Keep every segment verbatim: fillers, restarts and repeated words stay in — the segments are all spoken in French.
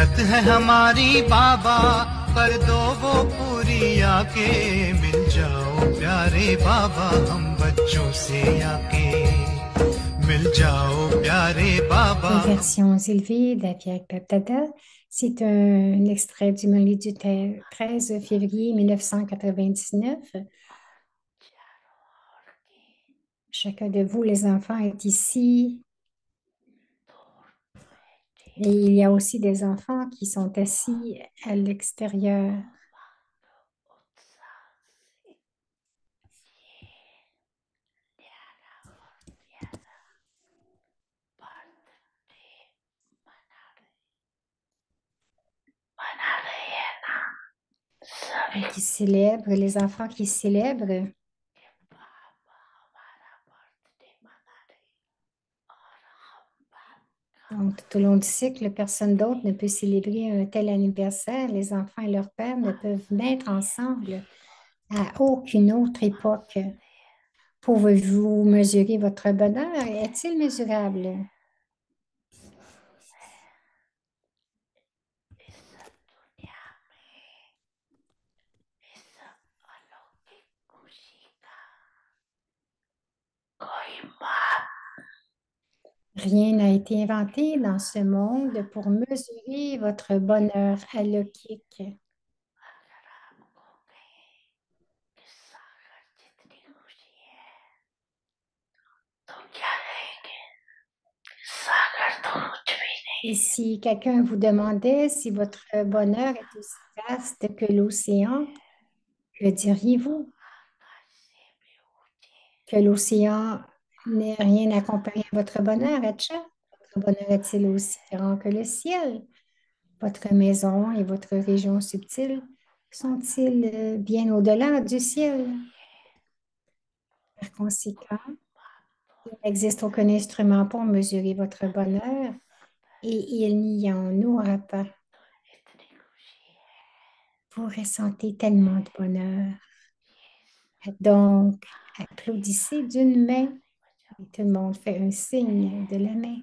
शर्त है हमारी बाबा, कर दो वो पूरी आके, मिल जाओ प्यारे बाबा हम बच्चों से आके, मिल जाओ प्यारे बाबा। Les versions élevées d'Aviak Baptada, c'est un extrait du Molly du treize février mille neuf cent quatre-vingt-dix-neuf. Chacun de vous, les enfants, est ici. Et il y a aussi des enfants qui sont assis à l'extérieur. Qui célèbrent, les enfants qui célèbrent. Donc, tout au long du cycle, personne d'autre ne peut célébrer un tel anniversaire. Les enfants et leurs pères ne peuvent naître ensemble à aucune autre époque. Pouvez-vous mesurer votre bonheur? Est-il mesurable? Rien n'a été inventé dans ce monde pour mesurer votre bonheur alokik. Et si quelqu'un vous demandait si votre bonheur est aussi vaste que l'océan, que diriez-vous? Que l'océan n'est rien à comparer à votre bonheur, Etcha? Votre bonheur est-il aussi grand que le ciel? Votre maison et votre région subtile sont-ils euh, bien au-delà du ciel? Par conséquent, il n'existe aucun instrument pour mesurer votre bonheur et il n'y en aura pas. Vous ressentez tellement de bonheur. Donc, applaudissez d'une main. Et tout le monde fait un signe de la main.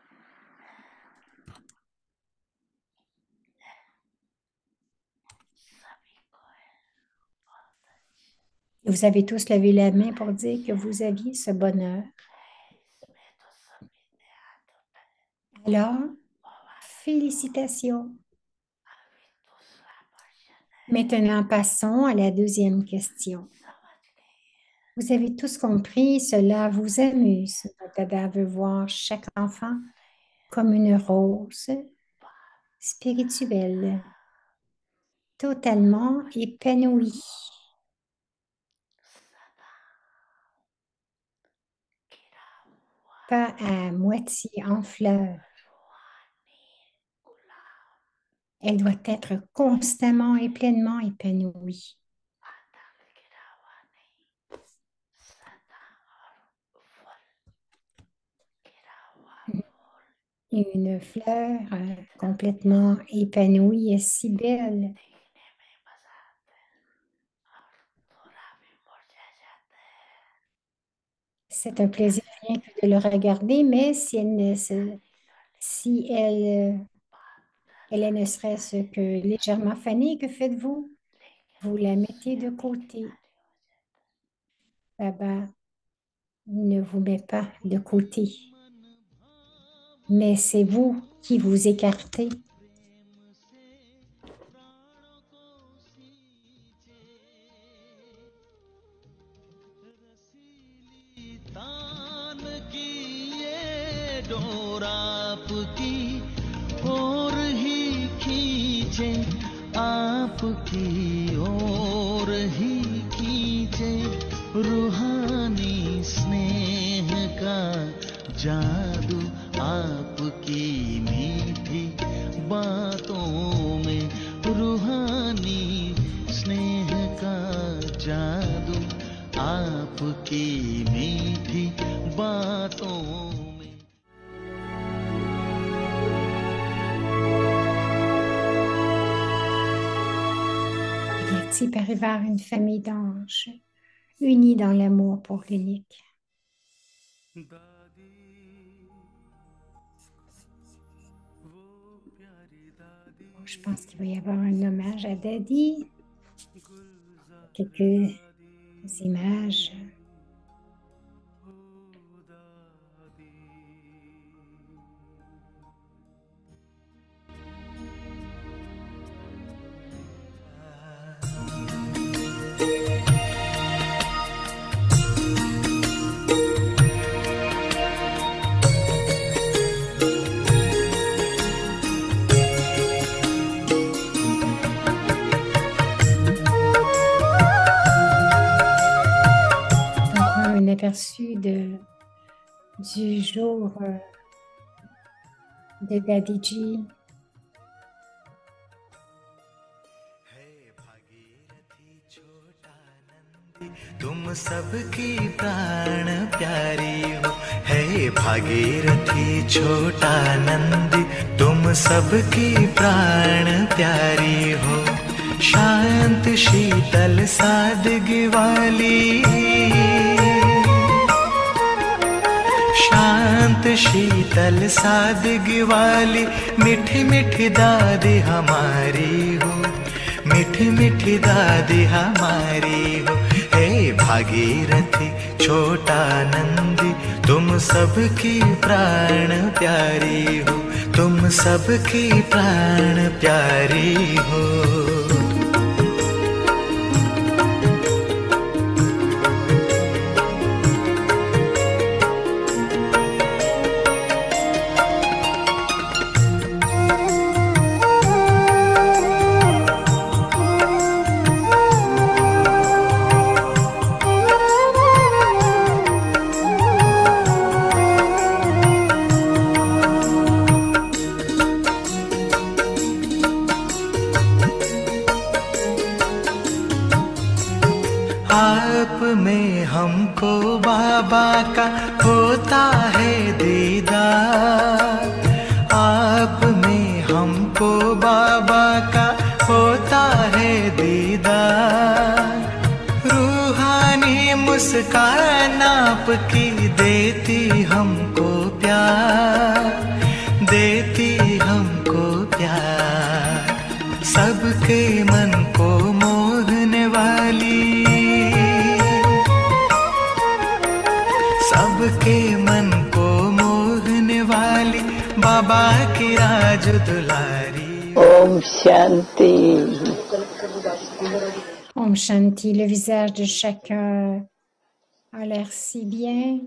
Vous avez tous levé la main pour dire que vous aviez ce bonheur. Alors, félicitations. Maintenant, passons à la deuxième question. Vous avez tous compris, cela vous amuse. Dada veut voir chaque enfant comme une rose spirituelle, totalement épanouie. Pas à moitié en fleurs. Elle doit être constamment et pleinement épanouie. Une fleur euh, complètement épanouie est si belle. C'est un plaisir rien que de le regarder, mais si elle ne se, si elle, euh, elle est ne serait-ce que légèrement fanée, que faites-vous? Vous la mettez de côté. Baba ne vous met pas de côté, mais c'est vous qui vous écartez. डोर आपकी ओर ही खींचे, आपकी ओर ही खींचे, रूहानी स्नेह का जादू आपकी मीठी बातों में, रूहानी स्नेह का जादू आपकी मीठी बातों में. Yeti par vers une famille d'anges, unis dans l'amour pour l'unique. Je pense qu'il va y avoir un hommage à Daddy. Quelques images. Donc, un aperçu de, du jour euh, de Daddy G. तुम सबकी प्राण प्यारी हो, हे भागीरथी छोटा नंदी, तुम सबकी प्राण प्यारी हो। शांत शीतल सादगी वाली, शांत शीतल सादगी वाली, मीठी मीठी दादी हमारी हो, मीठी मीठी दादी हमारी हो। हे भागीरथी छोटा नंदी, तुम सबकी प्राण प्यारी हो, तुम सबकी प्राण प्यारी हो। आप में हमको बाबा का होता है दीदार, आप में हमको बाबा का होता है दीदार। रूहानी मुस्कान आपकी देती हमको प्यार, देती हमको प्यार। सबके मन को मोहने वाली, सबके मन को मोहने वाली, बाबा की राज दुलारी। Om Shanti. Om Shanti, le visage de chacun a l'air si bien.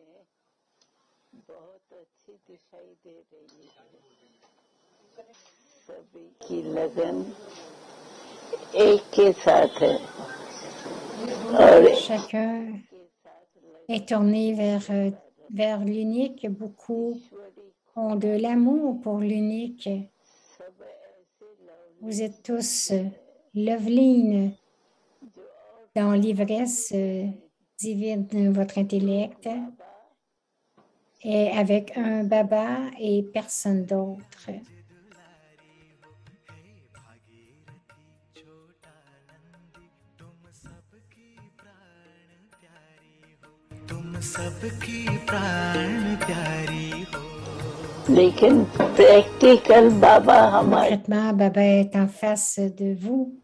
की लगन एक के साथ है और Chacun est tourné vers, euh, vers l'unique. Beaucoup ont de l'amour pour l'unique. Vous êtes tous euh, Loveline dans l'ivresse euh, divine de votre intellect et avec un baba et personne d'autre. तुम सबकी प्राण प्यारी हो। लेकिन प्रैक्टिकल बाबा हमारे Concrètement, Baba est en face de vous.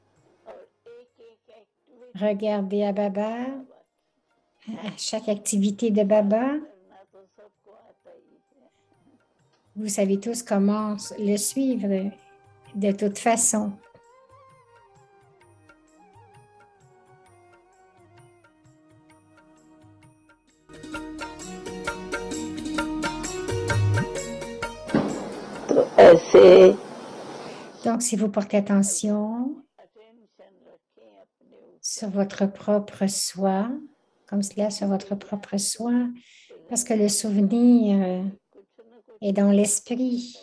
Regardez à Baba, à chaque activité de Baba. Vous savez tous comment le suivre de toute façon. तो ऐसे Donc, si vous portez attention sur votre propre soi, comme cela, sur votre propre soi, parce que le souvenir est dans l'esprit.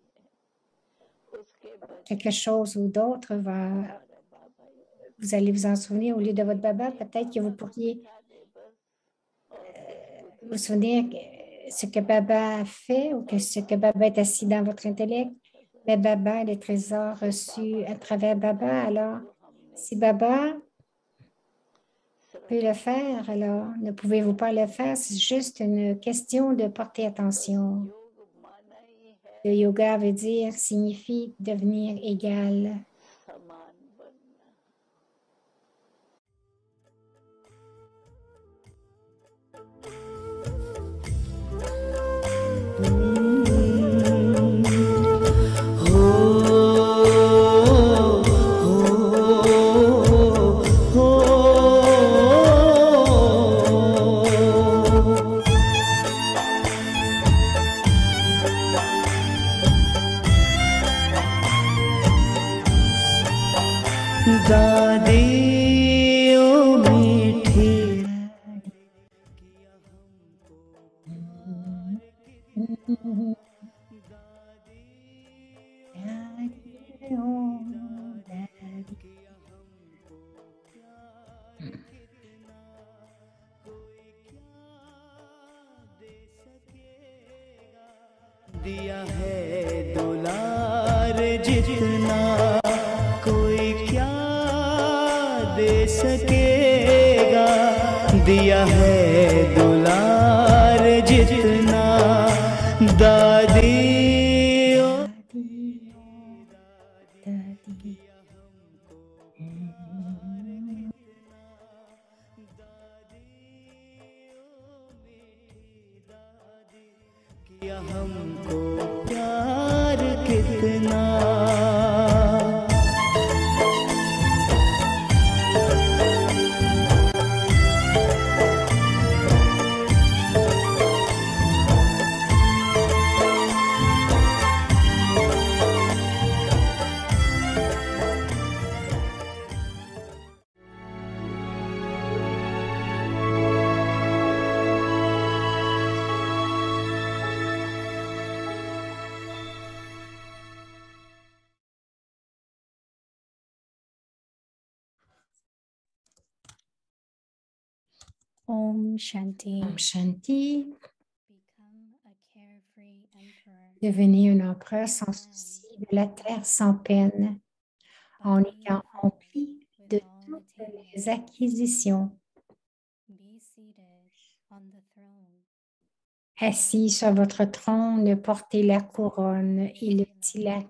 Quelque chose ou d'autre va, vous allez vous en souvenir au lieu de votre baba. Peut-être que vous pourriez euh, vous souvenir ce que baba a fait ou que ce que baba est assis dans votre intellect. Mais baba, les trésors reçus à travers baba. Alors, si baba peut le faire, alors ne pouvez-vous pas le faire? C'est juste une question de porter attention. Le yoga veut dire, signifie devenir égal. समान बनना। दादी ओ मीठी Daddy, oh, daddy. दिया है दुलार जितना कोई क्या दे सकेगा, दिया है दुलार जितना दादी ओ Daddy, daddy. किया हमको प्यार कितना। Om Shanti. Om Shanti. Become a carefree emperor. Devenez un empereur sans souci de la terre sans peine, en étant empli de toutes les acquisitions. Be seated on the throne. Assis sur votre trône, portez la couronne et le tilak.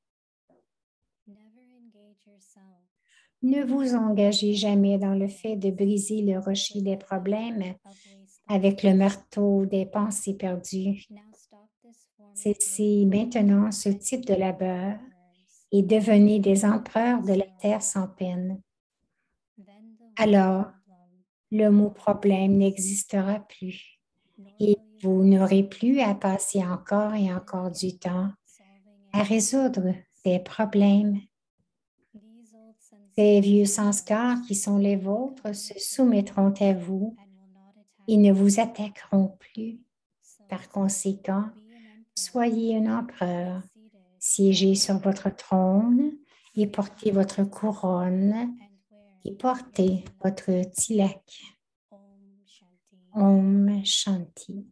Never engage yourself Ne vous engagez jamais dans le fait de briser le rocher des problèmes of waste. avec le marteau des pensées perdues. Now stop this form of Cessez maintenant ce type de labeur emperors. et devenez des empereurs de la terre sans peine. Then the word Alors, problem, le mot problème n'existera plus nor et will you vous n'aurez plus à passer encore et encore du temps solving à any résoudre des problèmes. These old Ces vieux sensations sanskars qui sont les vôtres se soumettront à vous and will not attack et ne vous attaqueront plus. So, Par conséquent, be an emperor, soyez un empereur, seated, siégez sur votre trône et portez votre couronne and wear et portez votre tilak. Om Shanti. Om Shanti.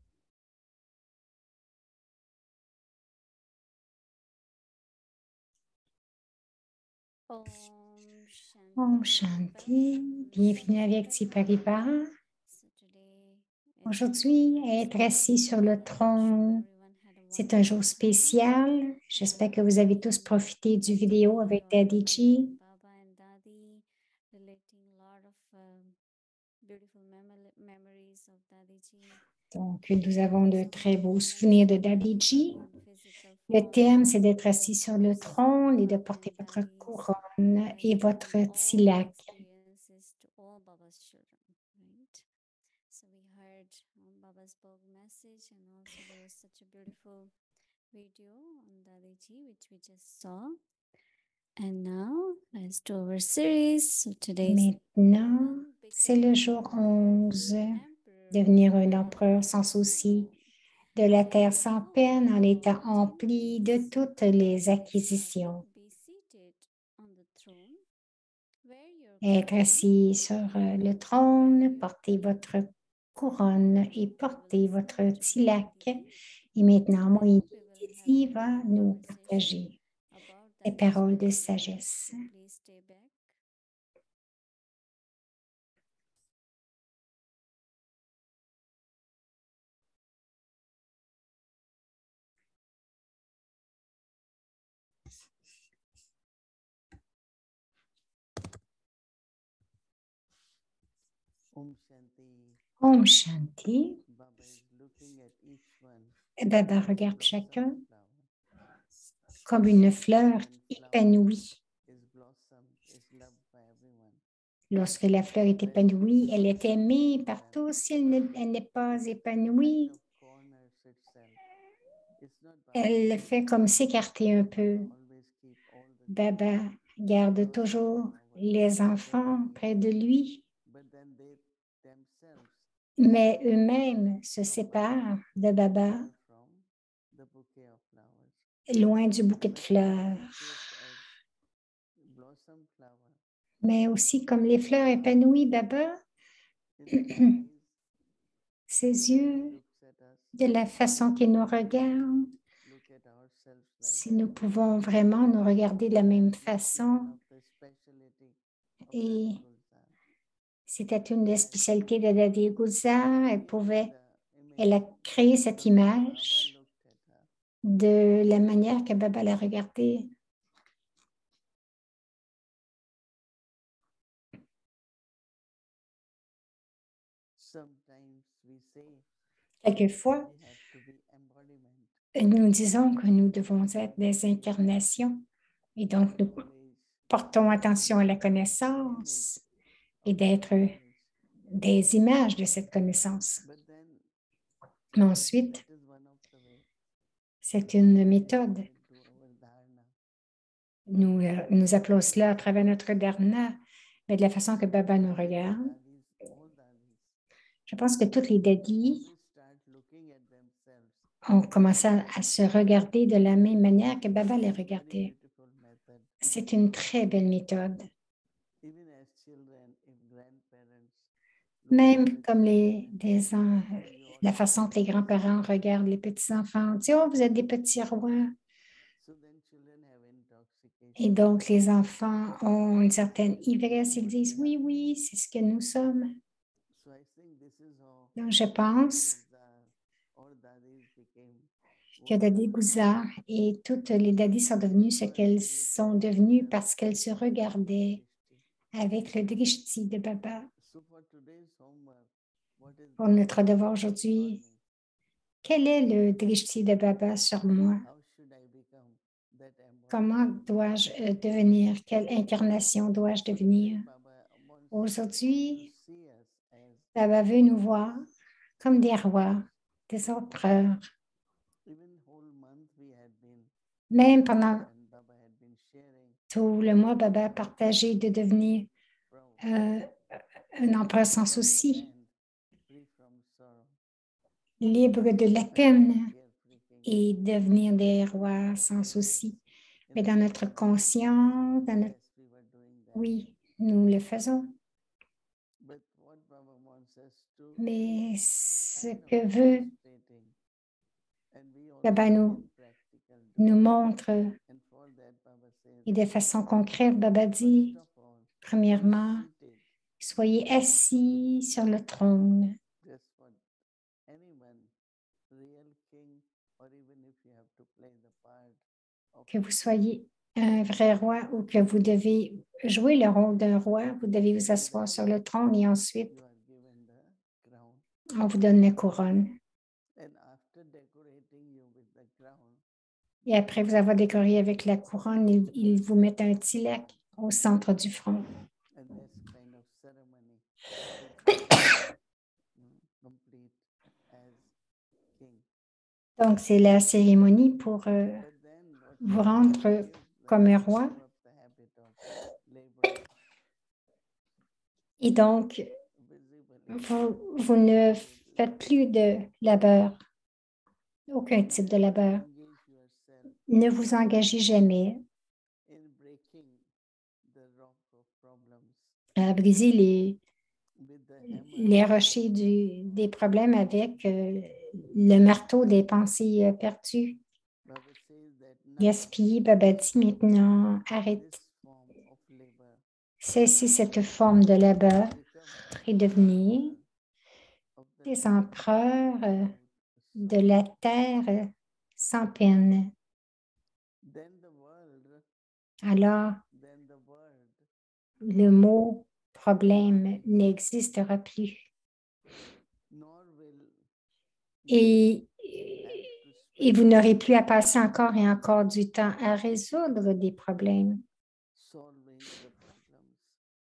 Om Shanti. Om Shanti. Bienvenue avec Tipariba. So today, Aujourd'hui, être assis sur le trône, c'est un jour spécial. J'espère que vous avez tous profité du vidéo avec Daddy G. Baba and Dadi relating a lot of um, beautiful memo- memories of Dadi Ji. Donc, nous avons de très beaux souvenirs de Daddy G. In physical Le form. thème, c'est d'être assis sur le trône et de porter votre couronne et votre tilak. Experiences to all Baba's children, right? So we heard um, Baba's book message, and also there was such a beautiful video on Dadiji, which we just saw. And now, let's do our series. So today's Maintenant, c'est le jour onze. Devenir un empereur sans souci de la terre sans peine en étant empli de toutes les acquisitions. Be seated on the throne. Wear your Être assis sur euh, le trône, portez votre couronne et portez votre tilak. Et maintenant, Moïse ici va nous partager about des that. paroles de sagesse. Please stay back. Om Shanti. Om Shanti. Baba is looking at each one Baba as a regarde blossom chacun flower. comme une fleur When flower épanouie. is blossom, is loved by everyone. Lorsque la fleur est épanouie, elle est aimée par tous. Si elle ne- elle n'est pas épanouie, Kind of corners itself. It's not Baba elle fait comme s'écarter un peu. always keep all the Baba garde toujours les enfants près de lui, but then they themselves mais eux-mêmes se séparent de Baba, far from the bouquet of flowers. loin du bouquet de But fleurs. in case as blossom flower, Mais aussi comme les fleurs épanouies, Baba, in the eyes, ses the way he yeux, looks at us, de la façon qu'il nous regarde, look at ourselves like si nous pouvons vraiment nous regarder de la même façon. of the speciality of Et Daddy Gulzar. c'était une des spécialités de Daddy Gulzar. Elle pouvait, The image elle a créé cette the way Baba image looked at her. de la manière que Baba l'a regardée. Sometimes we say Quelquefois, we have to be embodiment, nous disons que nous devons être des incarnations et donc nous knowledge, portons attention à la connaissance et d'être des images de cette connaissance. but then Mais ensuite, that is one of the ways c'est une méthode. we do our dharana. Nous, euh, nous appelons cela à travers notre dharana, mais de la façon que Baba nous regarde. Dadis, all dadis, Je pense que toutes les dadis always start looking at themselves. ont commencé à, à se regarder de la même manière que Baba les Very regardait. beautiful method. C'est une très belle méthode. Even as children, if grandparents look Même at the comme les, children, des en- you la ought façon que les grands-parents regardent les petits-enfants. On dit, oh, vous êtes des petits rois. so then children have intoxication. Et donc, les enfants ont une certaine ivresse. Ils disent, oui, oui, c'est ce que nous sommes. So I think this is how Donc, je pense Gulzar or dadis became que Daddy Guzar et toutes les daddies sont devenues ce qu'elles sont devenues parce qu'elles se regardaient avec le drishti de Baba. So for today's homework, what is Pour the notre devoir drishti aujourd'hui, on me? quel est le drishti de Baba sur moi? How should I become that embodiment? Comment dois-je euh, devenir? Quelle incarnation dois-je devenir? Baba wants Aujourd'hui, to see us as Baba veut nous voir comme des rois, des empereurs. even whole month we had been Même pendant and Baba had been sharing tout le mois, Baba a partagé de devenir proud euh, un empereur sans souci, and free from sorrow, libre de la peine carefree king. et devenir des rois sans souci. Mais dans notre conscience, dans notre... Yes, we were doing that. oui, nous le faisons. But what Baba wants us to Mais ce kind of que veut demonstrating, and we also Baba nous, in practical do. nous montre, And for that Baba says, et de façon concrète, Baba dit, first of all, premièrement, seated, soyez assis sur le trône. just for anyone, real king, or even if you have to play the part of Que vous soyez un vrai roi ou que vous devez jouer le rôle d'un roi, vous devez vous asseoir sur le trône et ensuite, you are given the crown. on vous donne la couronne. And after decorating you with the crown, Et après vous avoir décoré avec la couronne, ils, ils vous mettent un tilak au centre du front. and this kind of ceremony that you mm, complete as king. Donc, c'est la cérémonie pour euh, But then what vous Baba rendre gives the comme un roi. power of the habit of labor Et donc, visibly vous, vous ne faites plus de labeur, aucun type de labeur. engage yourself Ne vous engagez jamais in breaking the rock of problems à briser les, with the hammer. les rochers du- des problèmes avec euh, le marteau des pensées euh, perdues. Baba says that now Gaspiller, Baba dit maintenant, arrête, this form of labor cessez cette forme de labeur become et devenir of the des land empereurs euh, without de la terre euh, sans peine. then the world Alors, then the world le mot problème n'existera plus. nor will Et, have to et spend vous n'aurez plus à passer encore et encore du temps à résoudre des problèmes. solving the problems.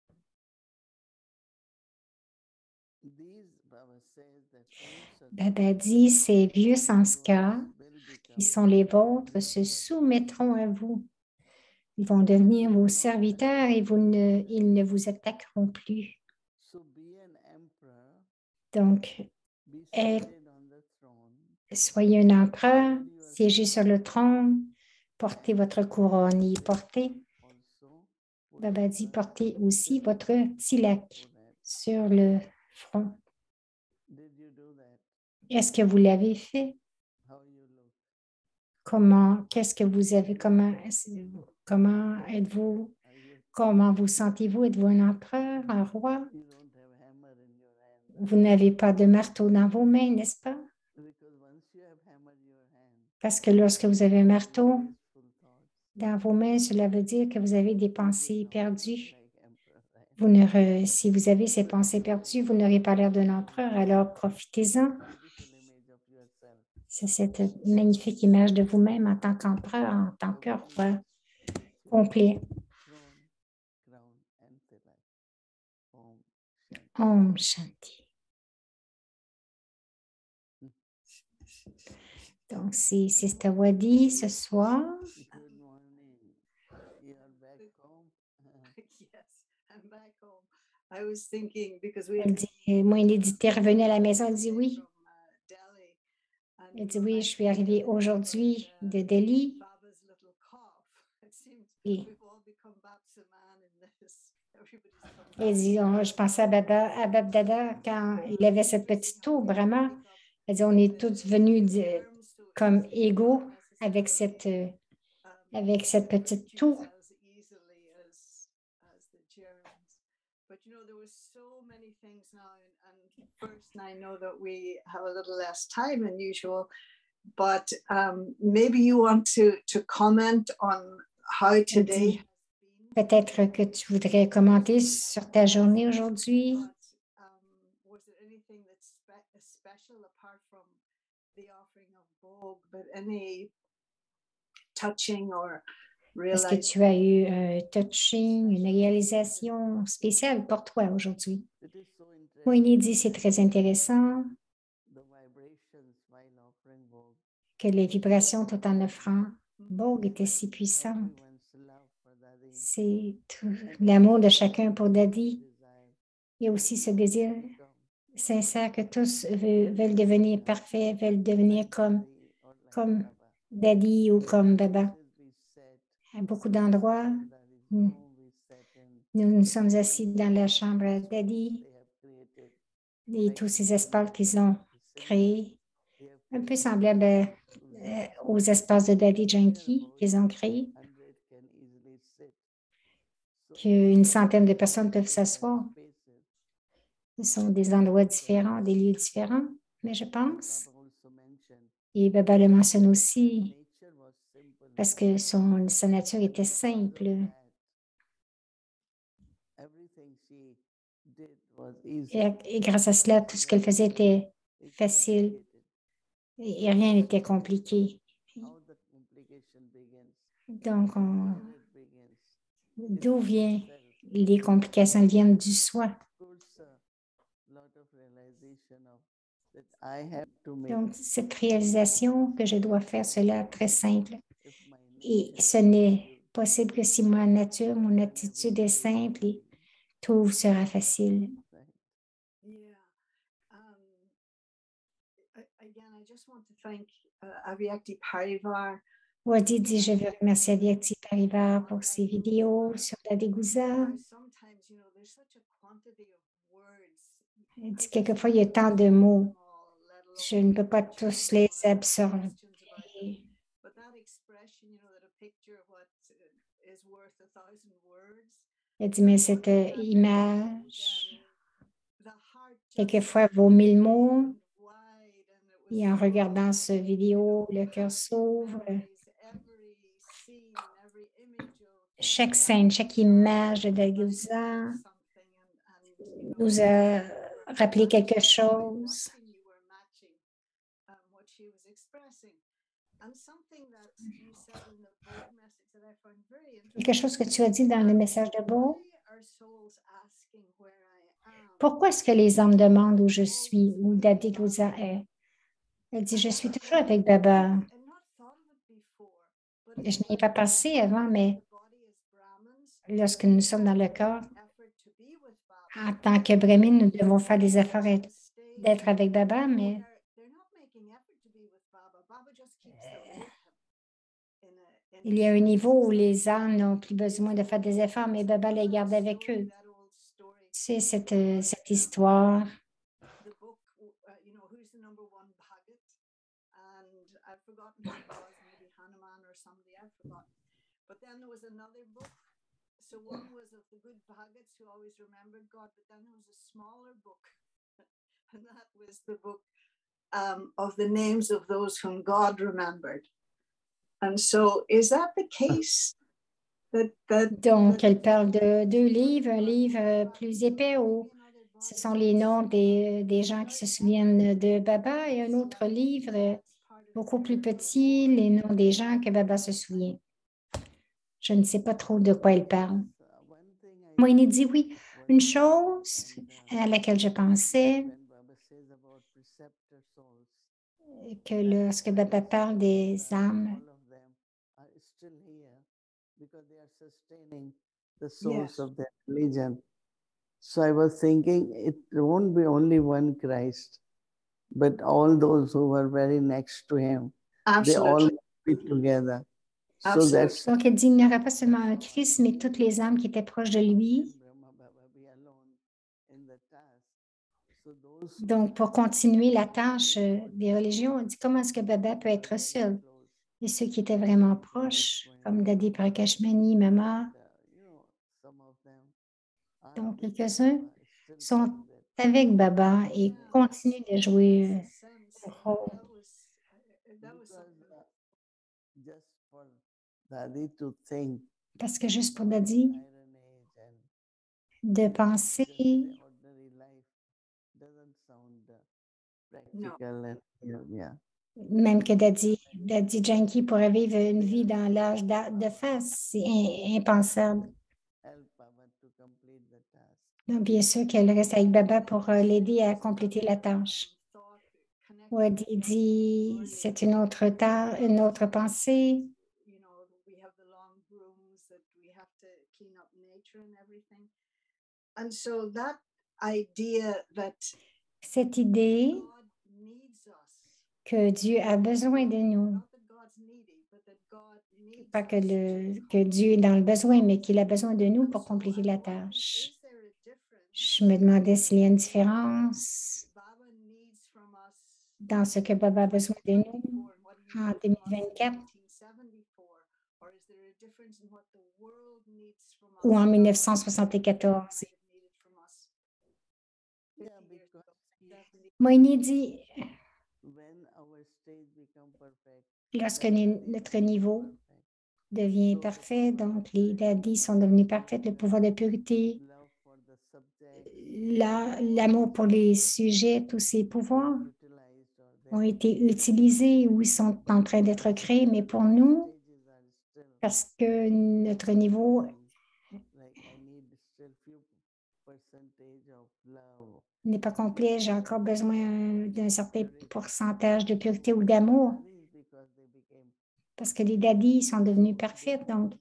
These Baba says that all Baba dit, ces vieux sanskars will become qui sont les vôtres se soumettront à vous. Ils vont devenir vos serviteurs et vous ne, ils ne vous attaqueront plus. so be an emperor, Donc, be Eh, seated on the throne, soyez un empereur, siégez sur le trône, portez votre couronne et portez, also put Baba dit, your portez aussi tilak votre tilak forehead. sur le front. Did you do that? Est-ce que vous l'avez fait? How you look? Comment, qu'est-ce que vous avez, comment, comment êtes-vous, Are you, comment vous sentez-vous? Êtes-vous un empereur, un roi? you don't have hammer in your hand. Vous n'avez pas de marteau dans vos mains, n'est-ce pas? Because once you have hammer in your hand, Parce que lorsque vous avez un marteau wasteful thoughts, dans vos mains, cela veut dire que vous avez des you would pensées not look perdues. like emperor, right? Vous ne re- si vous avez ces pensées perdues, vous n'aurez pas l'air d'un empereur, alors profitez-en. Beautiful image of yourself. C'est cette magnifique image de vous-même en tant qu'empereur, en tant que roi complet. Throne, crown, and tilak. Om Shanti. Om Shanti. Donc, c'est Sister Wadi ce soir. Good morning. You are back home. Yes, I'm back home. I was thinking because we Elle dit, moi, il dit, t'es revenu à la maison. Elle dit oui. from uh, Delhi, and Elle you dit were oui, je suis arrivée mentioning aujourd'hui about, de uh, Delhi. Baba's little cough. It seems Et we've all become Bapsaman in this. Everybody's come elle back. dit, on- je pensais à Baba, à Bab Dada quand il avait cette petite toux, vraiment. Elle dit, on est tous venus de- Germs so comme easily, égaux not avec necessarily, cette, euh, um, avec cette petite reproduce toux. as easily as as the germs. But you know, there was so many things now, and, and first, and I know that we have a little less time than usual, but um, maybe you want to to comment on how Elle today dit, peut-être que tu voudrais commenter sur ta journée aujourd'hui. But, um, was there anything that's spe- special apart from the offering of Bog, but any touching or Est-ce que tu as eu un touching, une réalisation spéciale pour toi aujourd'hui? It is so interesting. Moïni dit, c'est très intéressant The vibrations while offering Bhog. que les vibrations tout en offrant Bog étaient si puissantes. Everyone's love for Dadi. C'est tout l'amour de chacun pour Dadi. Desire Il y a aussi ce désir come sincère que tous veulent, veulent devenir parfaits, veulent devenir comme, Dadi or like comme Baba. Daddy ou comme Baba. Places we sat, À beaucoup d'endroits, Dadi's Mm. home we sat in. nous nous sommes assis dans la chambre à Daddy They have created et tous ces espaces qu'ils ont créés, they have un peu created semblables euh, euh, aux espaces de Daddy Junkie qu'ils ont créés, hundred can easily sit. So qu'une centaine de personnes peuvent s'asseoir. spaces. Ce sont des endroits différents, des lieux différents, mais je pense, Baba also mentioned et Baba le mentionne aussi, nature was simple. parce que son, sa nature était simple. Everything she did was easy. Et, et grâce à cela, tout ce qu'elle faisait était It's facile complicated. et, et rien n'était compliqué. How the complication begins. Donc, on- Where it begins. d'où viennent les complications? Elles viennent du soi. Of course, a lot of realization of that I have to make Donc, cette réalisation que je dois faire cela très simple. if my Et nature ce n'est possible que si ma nature, mon attitude est simple, et tout sera facile. right. Yeah. Um, a- again, I just want to thank uh, Avyakti Parivar. Wadi dit, je veux remercier Avyakti Parivar pour ses vidéos sur la Dégouza. Now, sometimes, you know, there's such a quantity of words. Elle I dit, just quelquefois, il y a can't tant de absorb mots. them all, let Je alone ne peux pas answer tous them les all and absorber. questions about them. But that expression, you know, that a picture of what uh, is worth a thousand words. Elle dit, mais and cette looking euh, at that, image, then the heart just quelquefois, vaut mille mots. opened wide, and it was Et en so, regardant ce you vidéo, know, le cœur s'ouvre. memories, every scene, every image of Chaque scène, chaque image de Dagouza, something, and, nous a rappelé quelque chose. Quelque chose que tu as dit dans le message de Beau. Pourquoi est-ce que les âmes demandent où je suis, où Daddy Gouza est? Elle dit, je suis toujours avec Baba. Je n'y ai pas pensé avant, mais lorsque nous sommes dans le corps, en tant que Brahmin, nous devons faire des efforts d'être avec Baba, mais il y a un niveau où les âmes n'ont plus besoin de faire des efforts, mais Baba les garde avec eux. C'est cette, cette histoire. So one was of the good Bhagats who always remembered God, but then there was a smaller book, and that was the book um, of the names of those whom God remembered. And so, is that the case? That, that, Donc, elle parle de deux livres, un livre plus épais où ce sont les noms des, des gens qui se souviennent de Baba et un autre livre beaucoup plus petit, les noms des gens que Baba se souvient. Je ne sais pas trop de quoi elle parle. Moïni dit oui. Une chose à laquelle je pensais, que lorsque Baba parle des âmes, the souls of their religion. So I was thinking it won't be only one Christ, but all those who were very next to him, they all be together. So that's donc elle dit il n'y aura pas seulement un Christ, mais toutes les âmes qui étaient proches de lui. Donc, pour continuer la tâche des religions, on dit comment est-ce que Baba peut être seul? Et ceux qui étaient vraiment proches, comme Dadi Prakashmani, Mama, donc quelques-uns sont avec Baba et continuent de jouer leur rôle. Parce que juste pour Dadi, de penser même que Daddy, Daddy Janki pourrait vivre une vie dans l'âge de face, c'est impensable. Donc, bien sûr qu'elle reste avec Baba pour l'aider à compléter la tâche. Wadi dit, c'est une autre tâche, une autre pensée. Cette idée que Dieu a besoin de nous, pas que, le, que Dieu est dans le besoin, mais qu'il a besoin de nous pour compléter la tâche. Je me demandais s'il y a une différence dans ce que Baba a besoin de nous en deux mille vingt-quatre ou en mille neuf cent soixante-quatorze. Moïni dit, lorsque notre niveau devient parfait, donc les dadis sont devenus parfaits, le pouvoir de pureté, l'amour pour les sujets, tous ces pouvoirs ont été utilisés ou ils sont en train d'être créés, mais pour nous, parce que notre niveau n'est pas complet, j'ai encore besoin d'un certain pourcentage de pureté ou d'amour, parce que les dadis sont devenus parfaits, donc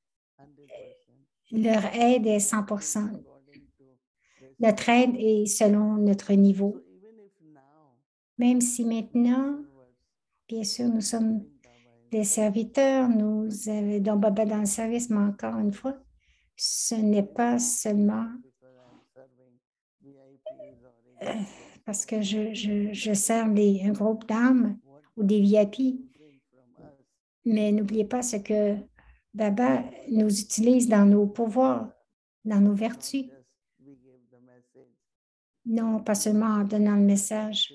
leur aide est cent pour cent. Notre aide est selon notre niveau. Même si maintenant, bien sûr, nous sommes des serviteurs, nous avons Baba dans le service, mais encore une fois, ce n'est pas seulement euh, parce que je, je, je sers les, un groupe d'âmes ou des V I P. Mais n'oubliez pas ce que Baba nous utilise dans nos pouvoirs, dans nos vertus. Non, pas seulement en donnant le message,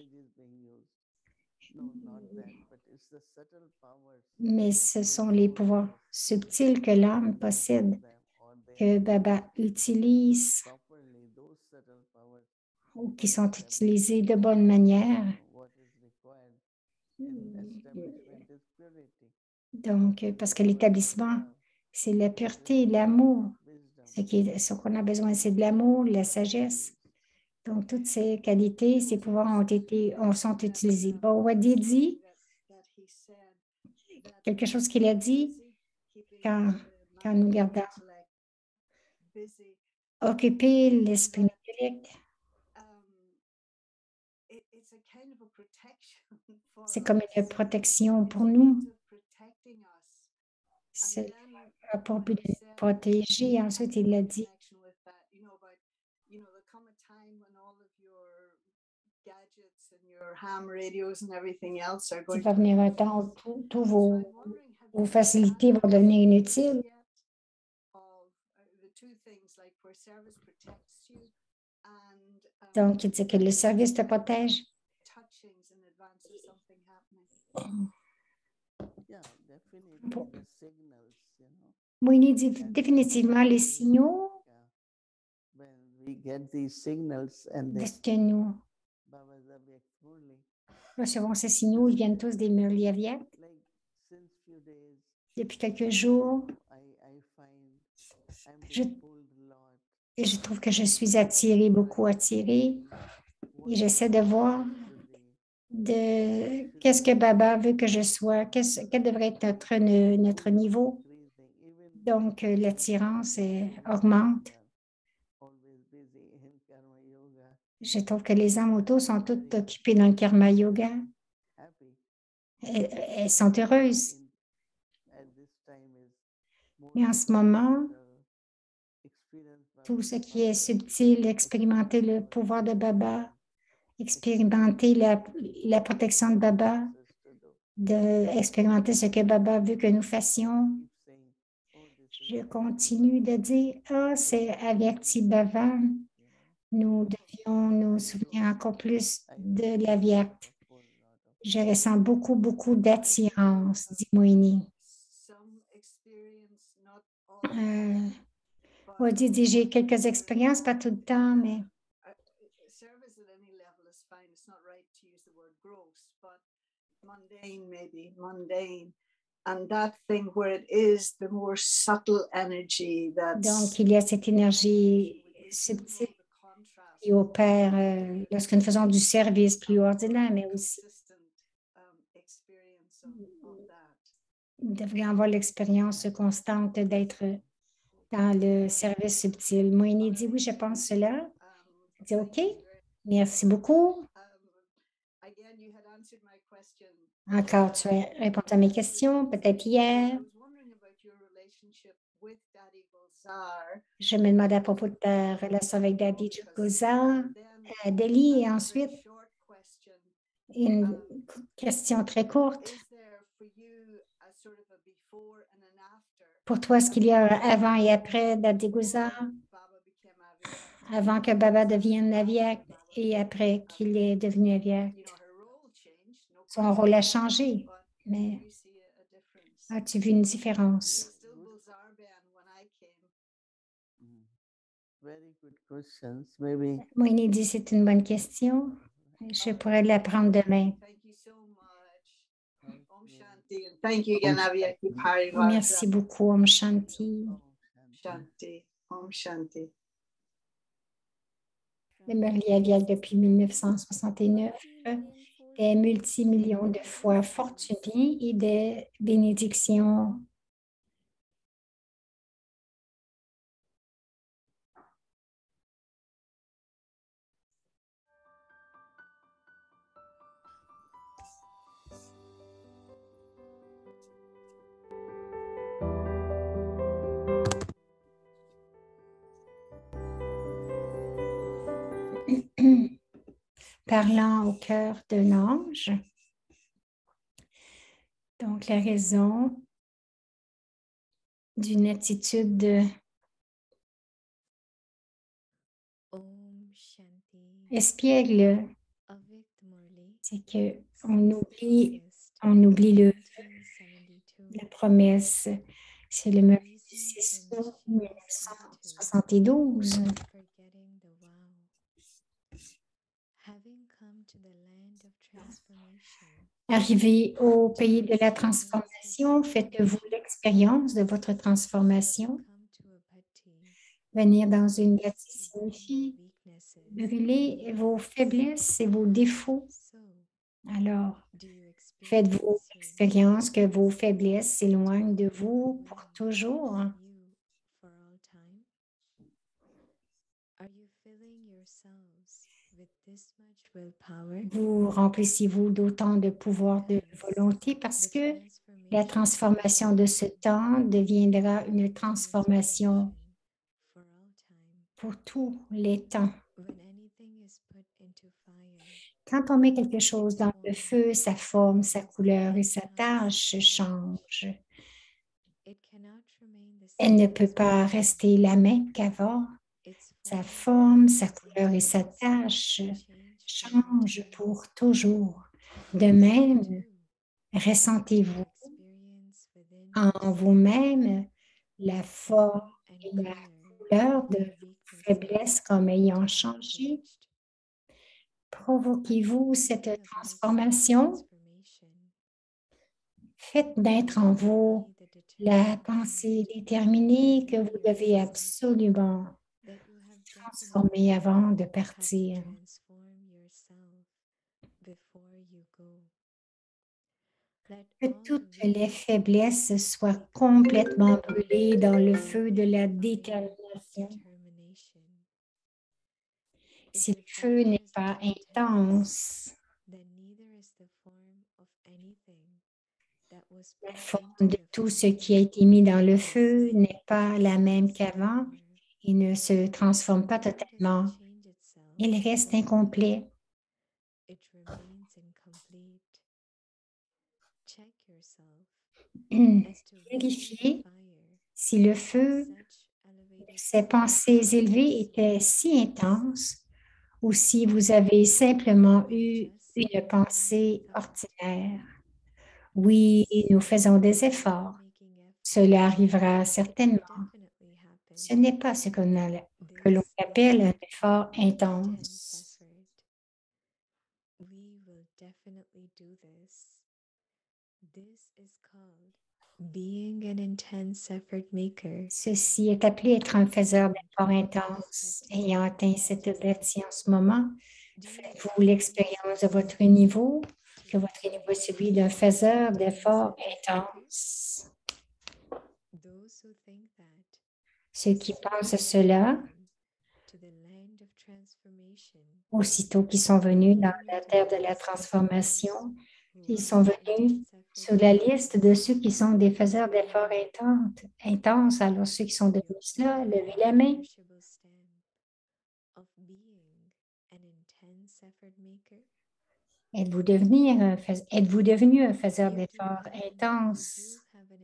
mais ce sont les pouvoirs subtils que l'âme possède, que Baba utilise ou qui sont utilisés de bonne manière. What is required in establishment is purity, Donc, parce que l'établissement, c'est la pureté, l'amour. wisdom. Ce qui est- ce qu'on a besoin, c'est de l'amour, de la sagesse. Donc, toutes ces qualités, ces pouvoirs ont été, ont, sont utilisés. Bon, Wadi dit quelque chose qu'il a dit quand, quand nous gardons occuper l'esprit numérique. C'est comme une protection pour nous. C'est pour but de nous protéger. Ensuite, il a dit, il va venir un temps où tout- tous vos, vos facilités vont devenir inutiles. Donc, il dit que le service te protège. Yeah, definitely the signals, you know. Moïni dit définitivement les signaux Yeah. When we get these signals and de they ce que nous Baba Zabyak Murli, recevons ces signaux, ils viennent tous des Murli Aviat. like since few days Depuis quelques jours, I, I find I'm Je- being pulled a lot. et je trouve que je suis attirée, beaucoup attirée, et j'essaie de voir de qu'est-ce que Baba veut que je sois, qu'est-ce, quel devrait être notre, notre niveau. Donc, euh, l'attirance euh, augmente. Always busy in karma yoga, Je trouve que les âmes autour sont toutes occupées dans le karma yoga. happy. Elles, elles sont heureuses. In, at this time is more Mais en ce moment, the experience Baba tout ce qui est subtil, expérimenter le pouvoir de Baba, expérimenter la, la protection de Baba, us to do. de expérimenter ce que Baba veut que nous fassions. Keep saying, oh, this is Je continue de dire, ah, c'est Avyakti Bhavan. Nous devions nous souvenir encore plus de l'Avyakt. Je ressens beaucoup, beaucoup d'attirance, dit Moïni. Euh, Wadi dit, j'ai quelques expériences, pas tout le temps, mais service at any level is fine. It's not right to use the word gross, but mundane, maybe mundane. And that thing where it is the more subtle energy that's donc il y a cette énergie subtile qui opère euh, lorsque nous faisons du service plus ordinaire, mais aussi nous devrions avoir l'expérience constante d'être dans le service subtil. Moïni dit, oui, je pense cela. Je dis, OK, merci beaucoup. Encore, tu as répondu à mes questions, peut-être hier. Je me demandais à propos de ta relation avec Daddy Gozar à Delhi et ensuite une question très courte. Pour toi, est-ce qu'il y a un avant et après Daddy Gozar, avant que Baba devienne Avyakt et après qu'il est devenu Avyakt? Son rôle a changé, mais as-tu vu une différence? very good questions. Maybe Moïni dit c'est une bonne question. Je pourrais la prendre demain. Thank you again, Avyakti Parivar. Merci beaucoup, Om Shanti. Shanti. Om Shanti. Le Murli Avyakt depuis mille neuf cent soixante-neuf, des multimillions de fois fortunés et des bénédictions. Parlant au cœur d'un ange. Donc, la raison d'une attitude de Om Shanti. espiègle, Avyakt Murli. c'est qu'on oublie, Exist on oublie le, nineteen seventy-two. la promesse. C'est le Murli du six août mille neuf cent soixante-douze. Forgetting the vow. Arrivez au pays de la transformation, faites-vous l'expérience de votre transformation. Venir dans une gâtisse signifie brûler vos faiblesses et vos défauts. Alors, faites-vous l'expérience que vos faiblesses s'éloignent de vous pour toujours. Vous remplissez-vous d'autant de pouvoir de volonté parce que la transformation de ce temps deviendra une transformation pour tous les temps. Quand on met quelque chose dans le feu, sa forme, sa couleur et sa tâche changent. Elle ne peut pas rester la même qu'avant. Sa forme, sa couleur et sa tâche changent pour toujours. De même, ressentez-vous en vous-même la forme et la couleur de vos faiblesses comme ayant changé. Provoquez-vous cette transformation. Faites naître en vous la pensée déterminée que vous devez absolument transformer avant de partir. Que toutes les faiblesses soient complètement brûlées dans le feu de la détermination. Si le feu n'est pas intense, la forme de tout ce qui a été mis dans le feu n'est pas la même qu'avant et ne se transforme pas totalement. Il reste incomplet. Vérifiez si le feu de ces pensées élevées était si intense ou si vous avez simplement eu une pensée ordinaire. Oui, nous faisons des efforts. Cela arrivera certainement. Ce n'est pas ce que l'on appelle un effort intense. Ceci est appelé être un faiseur d'efforts intenses. Ayant atteint cette vertu en ce moment, faites-vous l'expérience de votre niveau, que votre niveau est celui d'un faiseur d'efforts intenses. Ceux qui pensent cela, aussitôt qu'ils sont venus dans la terre de la transformation, ils sont venus sur la liste de ceux qui sont des faiseurs d'efforts intenses. Alors, ceux qui sont devenus cela, levez la main. Êtes-vous devenu un, fais- êtes-vous devenu un faiseur d'efforts intenses?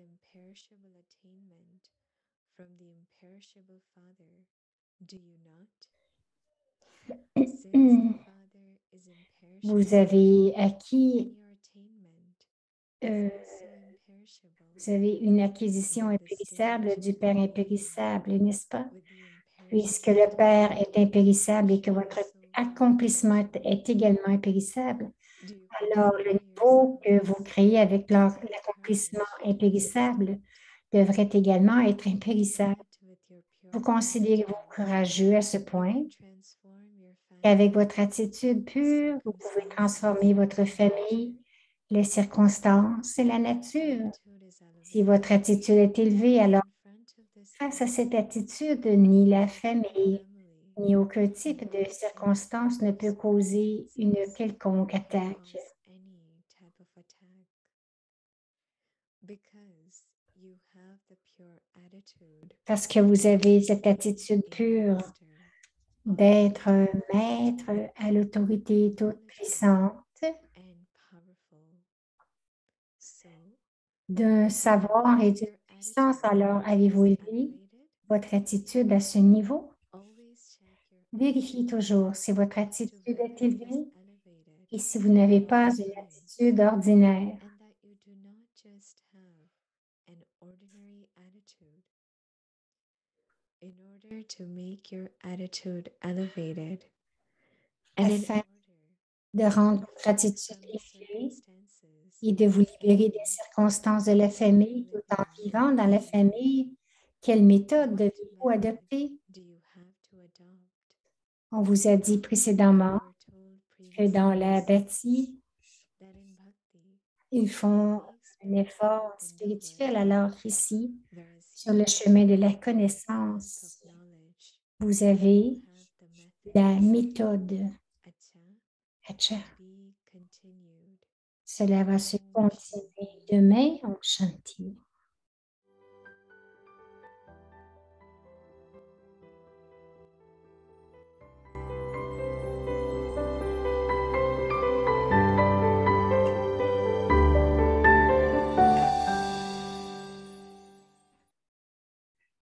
Vous avez acquis, euh, vous avez une acquisition impérissable du Père impérissable, n'est-ce pas? Puisque le Père est impérissable et que votre accomplissement est également impérissable, alors le niveau que vous créez avec l'accomplissement impérissable devrait également être impérissable. Vous considérez-vous courageux à ce point qu'avec votre attitude pure, vous pouvez transformer votre famille, les circonstances et la nature? Si votre attitude est élevée, alors face à cette attitude, ni la famille, ni aucun type de circonstance ne peut causer une quelconque attaque. Parce que vous avez cette attitude pure d'être un maître à l'autorité toute puissante, d'un savoir et d'une puissance. Alors, avez-vous élevé votre attitude à ce niveau? Vérifiez toujours si votre attitude est élevée et si vous n'avez pas une attitude ordinaire. Afin de rendre votre attitude élevée et de vous libérer des circonstances de la famille tout en vivant dans la famille. Quelle méthode devez-vous adopter? On vous a dit précédemment que dans la bâtie, ils font un effort spirituel, alors qu'ici, sur le chemin de la connaissance, vous avez la méthode Acha. Cela va se continuer demain en Shanti.